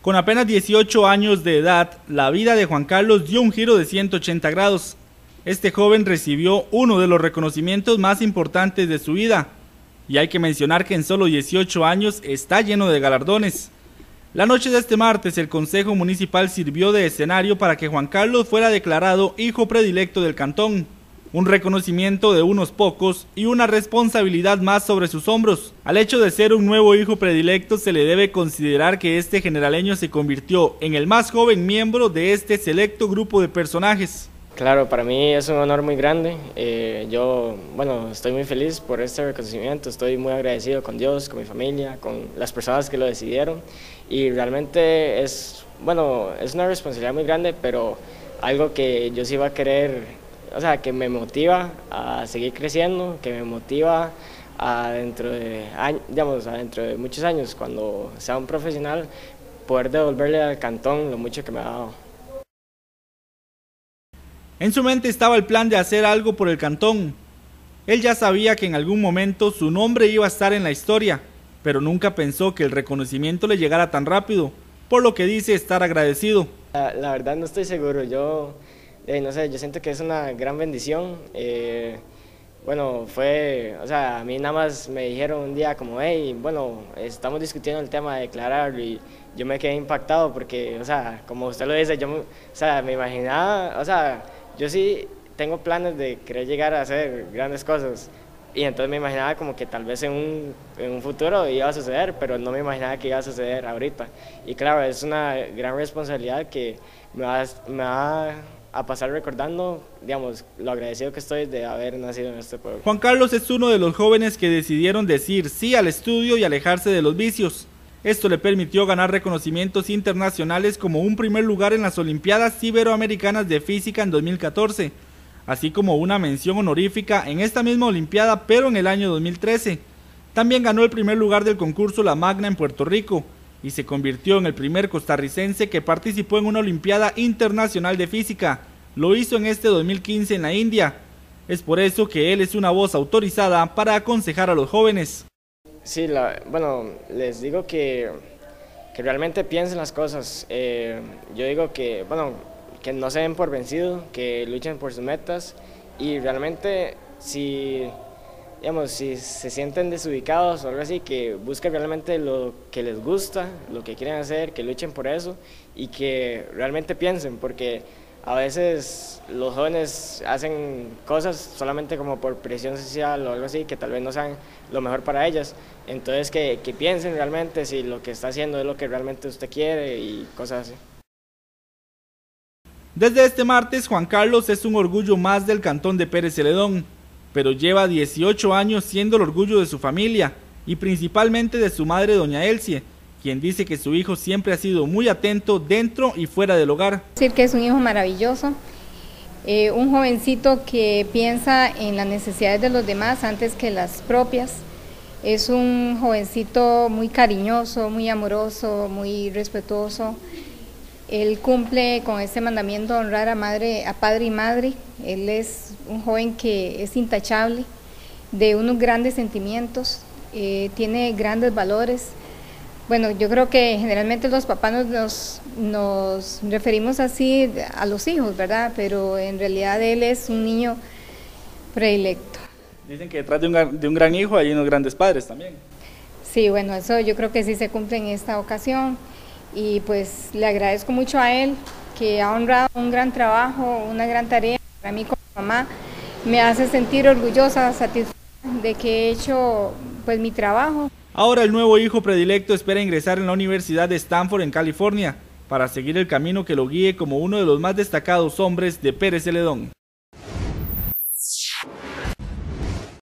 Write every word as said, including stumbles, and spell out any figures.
Con apenas dieciocho años de edad, la vida de Juan Carlos dio un giro de ciento ochenta grados. Este joven recibió uno de los reconocimientos más importantes de su vida, y hay que mencionar que en solo dieciocho años está lleno de galardones. La noche de este martes, el Consejo Municipal sirvió de escenario para que Juan Carlos fuera declarado hijo predilecto del cantón. Un reconocimiento de unos pocos y una responsabilidad más sobre sus hombros. Al hecho de ser un nuevo hijo predilecto se le debe considerar que este generaleño se convirtió en el más joven miembro de este selecto grupo de personajes. Claro, para mí es un honor muy grande. Eh, yo, bueno, estoy muy feliz por este reconocimiento, estoy muy agradecido con Dios, con mi familia, con las personas que lo decidieron, y realmente es, bueno, es una responsabilidad muy grande, pero algo que yo sí iba a querer, o sea, que me motiva a seguir creciendo, que me motiva a dentro de años, digamos, a dentro de muchos años, cuando sea un profesional, poder devolverle al cantón lo mucho que me ha dado. En su mente estaba el plan de hacer algo por el cantón. Él ya sabía que en algún momento su nombre iba a estar en la historia, pero nunca pensó que el reconocimiento le llegara tan rápido, por lo que dice estar agradecido. La, la verdad no estoy seguro, yo, eh, no sé, yo siento que es una gran bendición. Eh, bueno, fue, o sea, a mí nada más me dijeron un día como, hey, bueno, estamos discutiendo el tema de declararlo, y yo me quedé impactado porque, o sea, como usted lo dice, yo, o sea, me imaginaba, o sea, yo sí tengo planes de querer llegar a hacer grandes cosas, y entonces me imaginaba como que tal vez en un, en un futuro iba a suceder, pero no me imaginaba que iba a suceder ahorita. Y claro, es una gran responsabilidad que me va, me va a pasar recordando, digamos, lo agradecido que estoy de haber nacido en este pueblo. Juan Carlos es uno de los jóvenes que decidieron decir sí al estudio y alejarse de los vicios. Esto le permitió ganar reconocimientos internacionales como un primer lugar en las Olimpiadas Iberoamericanas de Física en dos mil catorce, así como una mención honorífica en esta misma Olimpiada, pero en el año dos mil trece. También ganó el primer lugar del concurso La Magna en Puerto Rico y se convirtió en el primer costarricense que participó en una Olimpiada Internacional de Física. Lo hizo en este dos mil quince en la India. Es por eso que él es una voz autorizada para aconsejar a los jóvenes. Sí, la, bueno, les digo que, que realmente piensen las cosas. Eh, yo digo que, bueno, que no se den por vencidos, que luchen por sus metas, y realmente si, digamos, si se sienten desubicados o algo así, que busquen realmente lo que les gusta, lo que quieren hacer, que luchen por eso y que realmente piensen, porque a veces los jóvenes hacen cosas solamente como por presión social o algo así, que tal vez no sean lo mejor para ellas. Entonces que, que piensen realmente si lo que está haciendo es lo que realmente usted quiere y cosas así. Desde este martes, Juan Carlos es un orgullo más del cantón de Pérez Celedón, pero lleva dieciocho años siendo el orgullo de su familia y principalmente de su madre, doña Elsie, quien dice que su hijo siempre ha sido muy atento dentro y fuera del hogar. Decir que es un hijo maravilloso, eh, un jovencito que piensa en las necesidades de los demás antes que las propias. Es un jovencito muy cariñoso, muy amoroso, muy respetuoso. Él cumple con este mandamiento de honrar a, madre, a padre y madre. Él es un joven que es intachable, de unos grandes sentimientos, eh, tiene grandes valores. Bueno, yo creo que generalmente los papás nos, nos, nos referimos así a los hijos, ¿verdad? Pero en realidad él es un niño predilecto. Dicen que detrás de un, de un gran hijo hay unos grandes padres también. Sí, bueno, eso yo creo que sí se cumple en esta ocasión, y pues le agradezco mucho a él, que ha honrado un gran trabajo, una gran tarea. Para mí como mamá me hace sentir orgullosa, satisfecha de que he hecho pues mi trabajo. Ahora el nuevo hijo predilecto espera ingresar en la Universidad de Stanford en California para seguir el camino que lo guíe como uno de los más destacados hombres de Pérez Celedón.